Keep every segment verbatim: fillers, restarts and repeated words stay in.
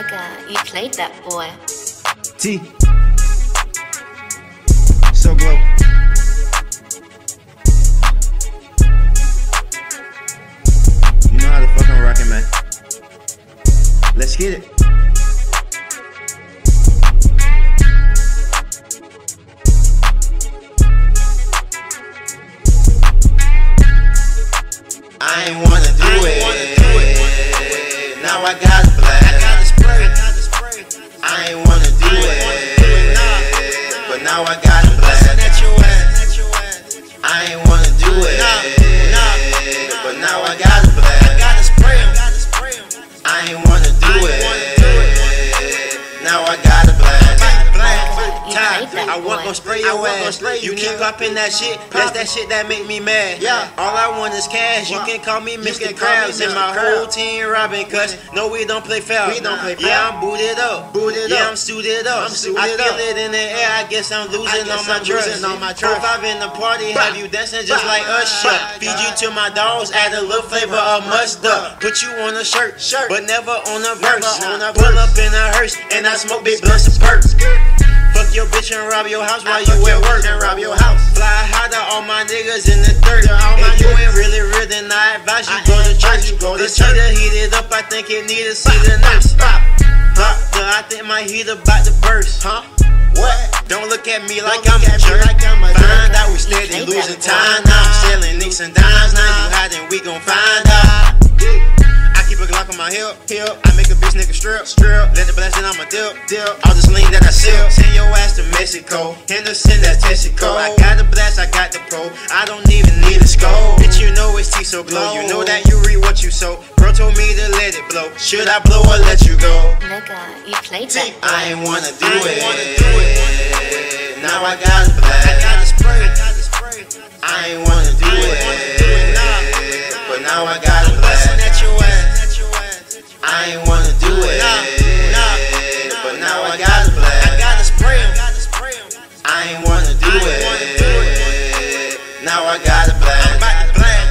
Nigga, you played that boy. T. So glow. You know how to fucking rock it, man. Let's get it. I ain't wanna do it. Now I got a blast. I ain't wanna do it, but now I got a blast. I ain't wanna do it, but now I got a blast. I ain't wanna do it, now I got a blast. I want gon' spray your ass. You keep popping that shit, that's that shit that make me mad. Yeah. All I want is cash. You can call me Mister Krabs, and my whole team robbing, cause no, we don't play foul. We don't play foul. Yeah, I'm booted up. Booted yeah, up. I'm suited up. I'm suited I feel up. It in the air. I guess I'm losing guess on my trust. On my trust. Five in the party, have you dancing just like Usher. Feed you to my dogs, add a little flavor of mustard. Put you on a shirt, shirt, but never on a verse. On a Pull up in a hearse, and I smoke big blunts and perks. Fuck your bitch and rob your house while you at work. And rob your house. Fly high to all my niggas in the dirt. If you ain't really real, then I advise you go to church. This heater heated up, I think it need to see the nurse. Huh? I think my heater about to burst. Huh? What? Don't look at me like I'm a jerk. Find out we steady losing time now. I'm selling nicks and dimes now. You hiding, we gon' find out. Keep a Glock on my hip, hip. I make a bitch nigga strip, strip. Let the blast in on my dip, dip. All this lean that I sip. Send your ass to Mexico. Henderson, that's Texaco. I got the blast, I got the pro. I don't even need a scope. Bitch, you know it's T so glow. You know that you read what you sow. Bro told me to let it blow. Should I blow or let you go? Nigga, you played that boy. I ain't wanna do it. Now I got a blast. I got a spray. I ain't wanna do it. But now I got a blast. I ain't wanna do it, but now I got a blast. I gotta spray him. I ain't wanna do it, now I got a blast. I'm about to blast.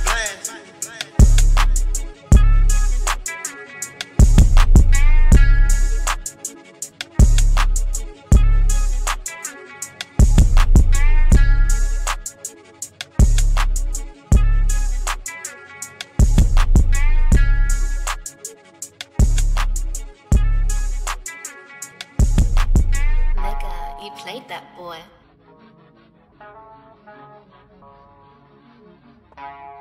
You played that boy.